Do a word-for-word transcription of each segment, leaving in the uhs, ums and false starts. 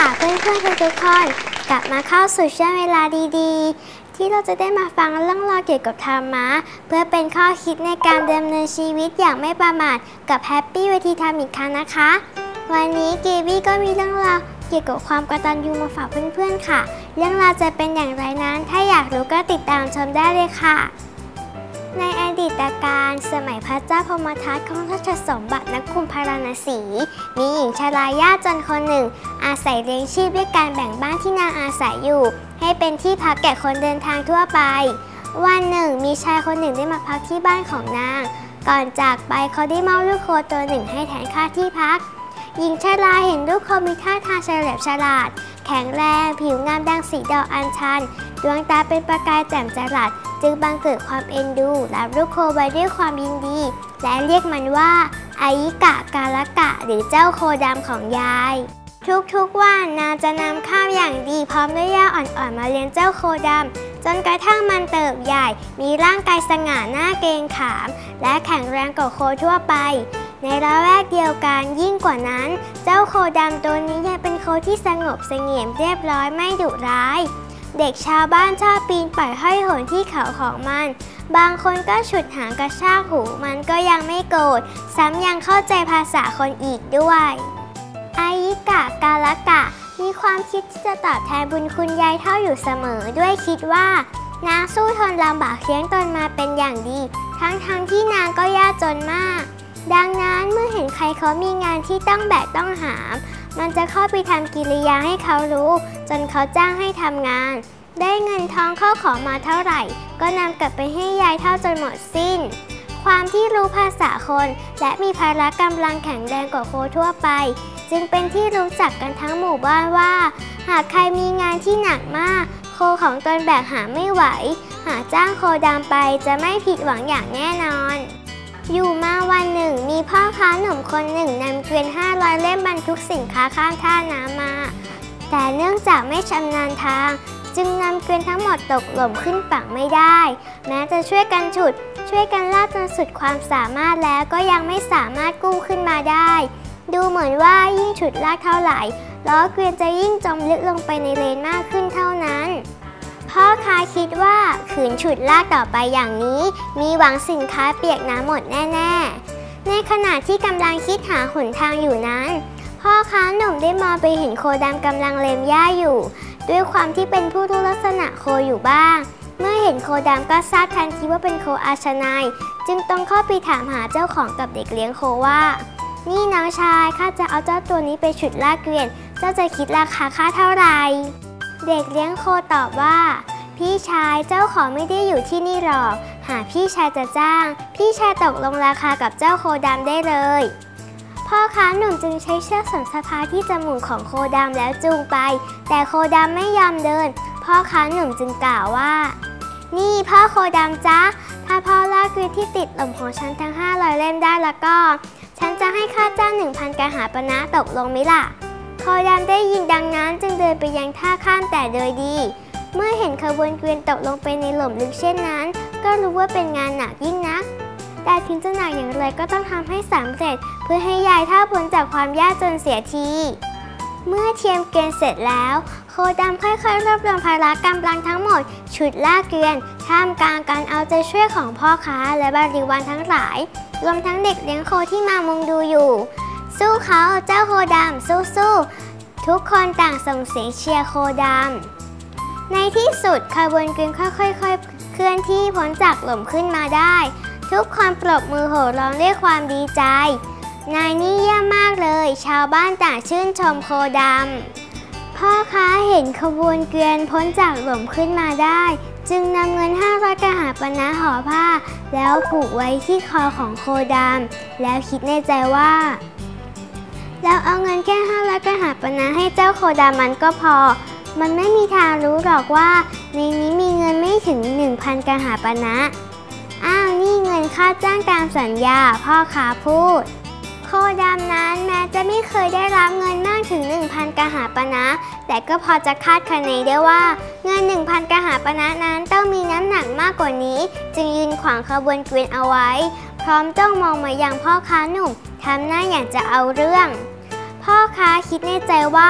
ค่ะเพื่อนๆทุกๆคนกลับมาเข้าสู่ช่วงเวลาดีๆที่เราจะได้มาฟังเรื่องราวเกี่ยวกับธรรมะเพื่อเป็นข้อคิดในการดำเนินชีวิตอย่างไม่ประมาทกับแฮปปี้วิธีธรรมอีกครั้งนะคะวันนี้กีวี่ก็มีเรื่องราวเกี่ยวกับความกตัญญูมาฝากเพื่อนๆค่ะเรื่องราวจะเป็นอย่างไรนั้นถ้าอยากรู้ก็ติดตามชมได้เลยค่ะในอดีตการสมัยพระเจ้าพมทัตของราชสมบัตินครพาราณสีมีหญิงชรายาจนคนหนึ่งอาศัยเลี้ยงชีพด้วยการแบ่งบ้านที่นางอาศัยอยู่ให้เป็นที่พักแก่คนเดินทางทั่วไปวันหนึ่งมีชายคนหนึ่งได้มาพักที่บ้านของนางก่อนจากไปเขาได้มอบลูกโคตัวหนึ่งให้แทนค่าที่พักหญิงชราเห็นลูกโคมีท่าทางเฉลียวฉลาดแข็งแรงผิวงามดังสีดอกอัญชันดวงตาเป็นประกายแจ่มจรัสจึงบังเกิดความเอ็นดูรับลูกโคไว้ด้วยความยินดีและเรียกมันว่าอายิกะกาลกะหรือเจ้าโคดำของยายทุกๆวันนางจะนำข้าวอย่างดีพร้อมด้วยหญ้าอ่อนๆมาเลี้ยงเจ้าโคดำจนกระทั่งมันเติบใหญ่มีร่างกายสง่าหน้าเกรงขามและแข็งแรงกว่าโคทั่วไปในละแวกเดียวกันยิ่งกว่านั้นเจ้าโคดำตัวนี้ยังเป็นโคที่สงบเสงี่ยมเรียบร้อยไม่ดุร้ายเด็กชาวบ้านชอบปีนป่ายห้อยโหนที่เขาของมันบางคนก็ฉุดหางกระชากหูมันก็ยังไม่โกรธซ้ำยังเข้าใจภาษาคนอีกด้วยอายิกะกาลกะมีความคิดที่จะตอบแทนบุญคุณยายเฒ่าอยู่เสมอด้วยคิดว่านางสู้ทนลำบากเลี้ยงตนมาเป็นอย่างดีทั้งๆ ท, ที่นางก็ยากจนมากดังนั้นเมื่อเห็นใครเขามีงานที่ต้องแบกต้องหามมันจะเข้าไปทำกิริยาให้เขารู้จนเขาจ้างให้ทำงานได้เงินทองเข้าของมาเท่าไหร่ก็นำกลับไปให้ยายเท่าจนหมดสิ้นความที่รู้ภาษาคนและมีพละกำลังแข็งแรงกว่าโคทั่วไปจึงเป็นที่รู้จักกันทั้งหมู่บ้านว่าหากใครมีงานที่หนักมากโคของตนแบกหามไม่ไหวหาจ้างโคดำไปจะไม่ผิดหวังอย่างแน่นอนอยู่มาวันหนึ่งมีพ่อค้าหนุ่มคนหนึ่งนำเกวียนห้าร้อยเล่มบรรทุกสินค้าข้ามท่าน้ำมาแต่เนื่องจากไม่ชำนาญทางจึงนำเกวียนทั้งหมดตกหล่มขึ้นฝั่งไม่ได้แม้จะช่วยกันฉุดช่วยกันลากจนสุดความสามารถแล้วก็ยังไม่สามารถกู้ขึ้นมาได้ดูเหมือนว่ายิ่งฉุดลากเท่าไหร่ล้อเกวียนจะยิ่งจมลึกลงไปในเลนมากขึ้นเท่านั้นพ่อค้าคิดว่าขืนฉุดลากต่อไปอย่างนี้มีหวังสินค้าเปียกน้ำหมดแน่ๆในขณะที่กำลังคิดหาหนทางอยู่นั้นพ่อค้าหนุ่มได้มองไปเห็นโคดำกำลังเล็มหญ้าอยู่ด้วยความที่เป็นผู้รู้ลักษณะโคอยู่บ้างเมื่อเห็นโคดำก็ทราบทันทีว่าเป็นโคอาชนายจึงต้องเข้าไปถามหาเจ้าของกับเด็กเลี้ยงโคว่านี่น้องชายข้าจะเอาเจ้าตัวนี้ไปฉุดลากเกวียนเจ้าจะคิดราคาค่าเท่าไหร่เด็กเลี้ยงโคตอบว่าพี่ชายเจ้าของไม่ได้อยู่ที่นี่หรอกหากพี่ชายจะจ้างพี่ชายตกลงราคากับเจ้าโคดำได้เลยพ่อค้าหนุ่มจึงใช้เชือกสนสะพายที่จมูกของโคดำแล้วจูงไปแต่โคดำไม่ยอมเดินพ่อค้าหนุ่มจึงกล่าวว่านี่พ่อโคดำจ๊ะถ้าพ่อลากเกวียนที่ติดหล่มของฉันทั้งห้าร้อยเล่มได้แล้วก็ฉันจะให้ค่าจ้าง หนึ่งพัน กหาปณะตกลงไหมล่ะโคดำได้ยินดังนั้นจึงเดินไปยังท่าข้ามแต่โดยดีเมื่อเห็นขบวนเกวียนตกลงไปในหล่มลึกเช่นนั้นก็รู้ว่าเป็นงานหนักยิ่งนักแต่ถึงจะหนักอย่างไรก็ต้องทำให้สำเร็จเพื่อให้ยายเฒ่าพ้นจากความยากจนเสียทีเมื่อเทียมเกวียนเสร็จแล้วโคดำค่อยๆรวบรวมพละกำลังทั้งหมดฉุดลากเกวียนท่ามกลางการเอาใจช่วยของพ่อค้าและบริวารทั้งหลายรวมทั้งเด็กเลี้ยงโคที่มามุงดูอยู่สู้เขาเจ้าโคดำสู้ๆทุกคนต่างส่งเสียงเชียร์โคดำในที่สุดขบวนเกวียนค่อยๆเคลื่อนที่พ้นจากหล่มขึ้นมาได้ทุกคนปรบมือโห่ร้องด้วยความดีใจนายนี่เยี่ยมมากเลยชาวบ้านต่างชื่นชมโคดำพ่อค้าเห็นขบวนเกวียนพ้นจากหล่มขึ้นมาได้จึงนำเงินห้าร้อยกหาปณะห่อผ้าแล้วผูกไว้ที่คอของโคดำแล้วคิดในใจว่าแล้วเอาเงินแค่ห้าร้อยกหาปณะให้เจ้าโคดำมันก็พอมันไม่มีทางรู้หรอกว่าในนี้มีเงินไม่ถึง หนึ่งพัน กหาปณะอ้าวนี่เงินค่าจ้างตามสัญญาพ่อค้าพูดโคดำนั้นแม้จะไม่เคยได้รับเงินมากถึง หนึ่งพัน กหาปณะแต่ก็พอจะคาดคะเนได้ว่าเงิน หนึ่งพัน กหาปณะนั้นต้องมีน้ำหนักมากกว่านี้จึงยืนขวางขบวนเกวียนเอาไว้พร้อมจ้องมองมายังพ่อค้าหนุ่มทำหน้าอย่างจะเอาเรื่องพ่อค้าคิดในใจว่า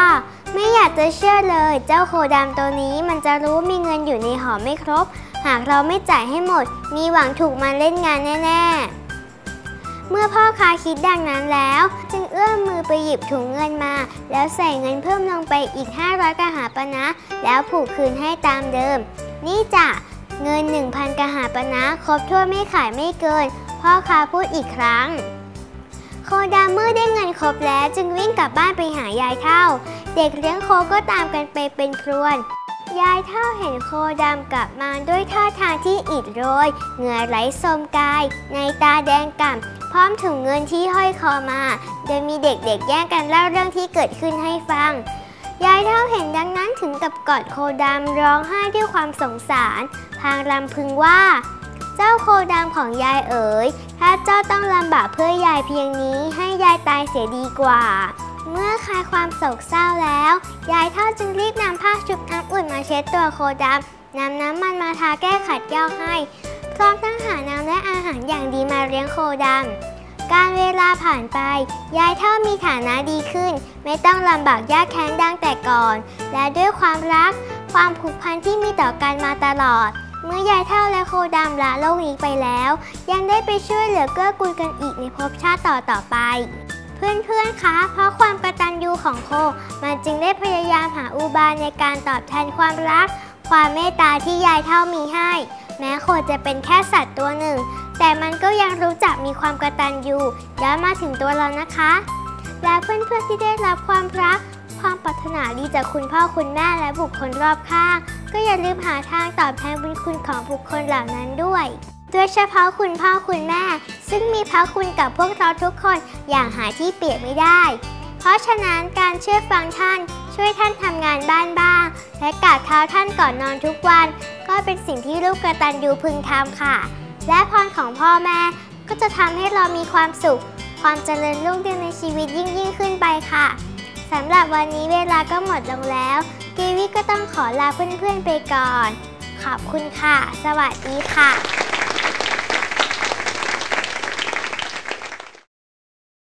ไม่อยากจะเชื่อเลยเจ้าโคดำตัวนี้มันจะรู้มีเงินอยู่ในห่อไม่ครบหากเราไม่จ่ายให้หมดมีหวังถูกมันเล่นงานแน่ๆเมื่อพ่อค้าคิดดังนั้นแล้วจึงเอื้อมมือไปหยิบถุงเงินมาแล้วใส่เงินเพิ่มลงไปอีกห้าร้อยกหาปณะแล้วผูกคืนให้ตามเดิมนี่จ้ะเงิน หนึ่งพัน กหาปณะครบถ้วนไม่ขายไม่เกินพ่อค้าพูดอีกครั้งโคดำเมื่อได้เงินครบแล้วจึงวิ่งกลับบ้านไปหายายเฒ่าเด็กเลี้ยงโคก็ตามกันไปเป็นพรวนยายเฒ่าเห็นโคดำกลับมาด้วยท่าทางที่อิดโรยเหงื่อไหลโสมกายในตาแดงก่ำพร้อมถุงเงินที่ห้อยคอมาโดยมีเด็กๆแย่งกันเล่าเรื่องที่เกิดขึ้นให้ฟังยายเฒ่าเห็นดังนั้นถึงกับกอดโคดำร้องไห้ด้วยความสงสารพลางรำพึงว่าเจ้าโคดำของยายเอ๋ยถ้าเจ้าต้องลำบากเพื่อยายเพียงนี้ให้ยายตายเสียดีกว่าเมื่อคลายความโศกเศร้าแล้วยายเฒ่าจึงรีบนำผ้าชุบน้ำอุ่นมาเช็ดตัวโคดำนำน้ำมันมาทาแก้ขัดยอกให้พร้อมทั้งหาน้ำและอาหารอย่างดีมาเลี้ยงโคดำการเวลาผ่านไปยายเฒ่ามีฐานะดีขึ้นไม่ต้องลำบากยากแค้นดังแต่ก่อนและด้วยความรักความผูกพันที่มีต่อกันมาตลอดเมื่อยายเฒ่าและโคดำละโลกนี้ไปแล้วยังได้ไปช่วยเหลือเกื้อกูลกันอีกในภพชาติต่อต่อไปเพื่อนๆคะเพราะความกตัญญูของโคมันจึงได้พยายามหาอุบายในการตอบแทนความรักความเมตตาที่ยายเฒ่ามีให้แม้โคจะเป็นแค่สัตว์ตัวหนึ่งแต่มันก็ยังรู้จักมีความกตัญญูย้อนมาถึงตัวเรานะคะและเพื่อนๆที่ได้รับความรักความปรารถนาดีจากคุณพ่อคุณแม่และบุคคลรอบข้างก็อย่าลืมหาทางตอบแทนบุญคุณของบุคคลเหล่านั้นด้วยโดยเฉพาะคุณพ่อคุณแม่ซึ่งมีพระคุณกับพวกเราทุกคนอย่างหาที่เปรียบไม่ได้เพราะฉะนั้นการเชื่อฟังท่านช่วยท่านทำงานบ้านบ้างและกราบเท้าท่านก่อนนอนทุกวันก็เป็นสิ่งที่ลูกกตัญญูพึงทำค่ะและพรของพ่อแม่ก็จะทำให้เรามีความสุขความเจริญรุ่งเรืองในชีวิตยิ่งยิ่งขึ้นไปค่ะสำหรับวันนี้เวลาก็หมดลงแล้วกีวีก็ต้องขอลาเพื่อนๆไปก่อนขอบคุณค่ะสวัสดีค่ะ